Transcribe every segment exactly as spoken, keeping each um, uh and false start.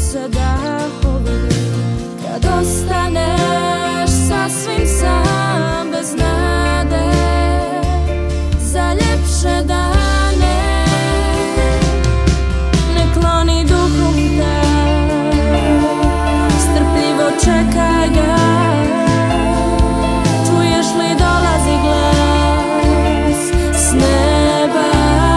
se dahovi, kad ostaneš sasvim sam bez nade za ljepše dane. Ne kloni duhom taj, strpljivo čekaj ga, čuješ li dolazi glas s neba.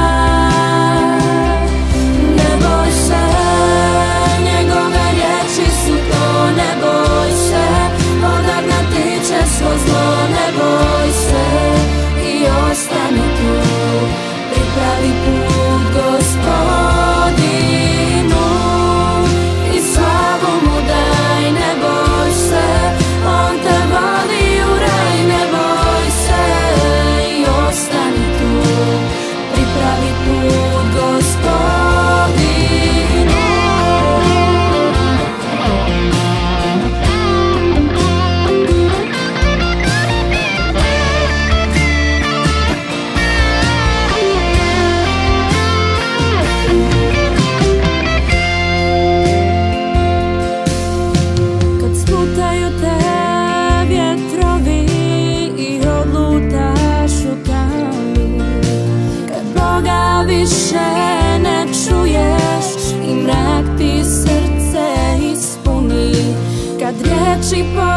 Ne boj se, njegove riječi su to, ne boj se, odagnati će svo zlo. Ne boj se i ostani tu, pripravi put Gospodinu i slavu mu daj. Ne boj se, on te vodi u raj. Ne boj se i ostani tu, pripravi put Gospodinu. Kad sputaju te vjetrovi i odlutaš u tami, kad Boga više ne čuješ i mrak ti srce ispuni, kad riječi po